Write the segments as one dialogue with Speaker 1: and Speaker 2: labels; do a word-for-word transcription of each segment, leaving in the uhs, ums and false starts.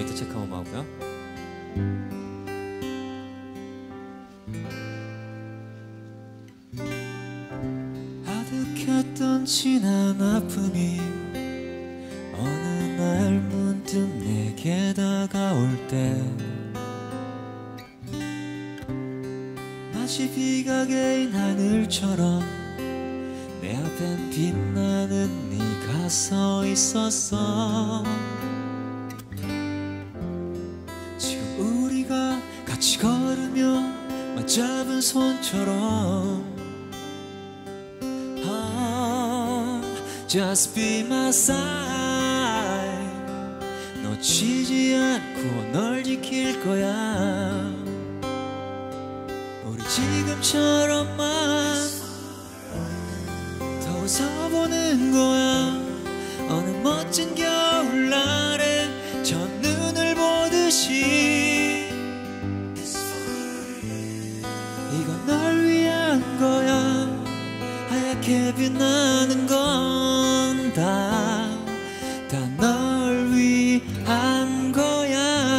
Speaker 1: 포인트 체크 한번 하고요.
Speaker 2: 아득했던 지난 아픔이 어느 날 문득 내게 다가올 때 마치 비가 개인 하늘처럼 내 앞엔 빛나는 네가 서 있었어. 지금 우리가 같이 걸으며 맞잡은 손처럼 아, Just be my side. 놓치지 않고 널 지킬 거야. 우리 지금처럼만 더 웃어보는 거야. 어느 멋진 겨울날에 첫눈을 보듯이 이건 널 위한 거야. 하얗게 빛나는 건 다 다 널 위한 거야.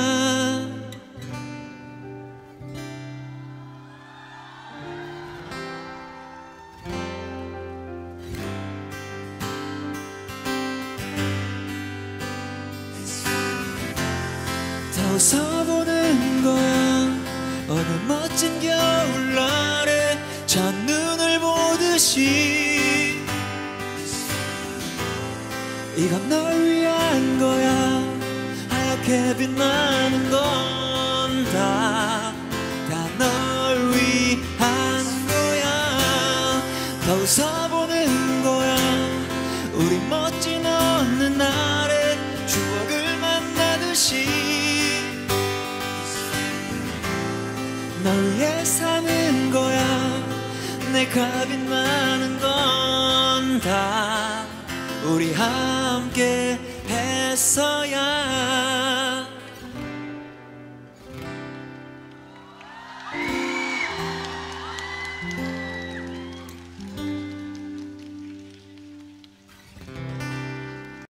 Speaker 2: 더 웃어보는 거야. 어느 멋진 겨울날에 첫눈을 보듯이 이건 널 위한 거야. 하얗게 빛나는 건 다 다 널 위한 거야. 더 웃어보는 거야. 우리 멋진 어느 날에 추억을 만나듯이 널 위해 사는 거야. 내가 빛나는 건 다 우리 함께 했어야.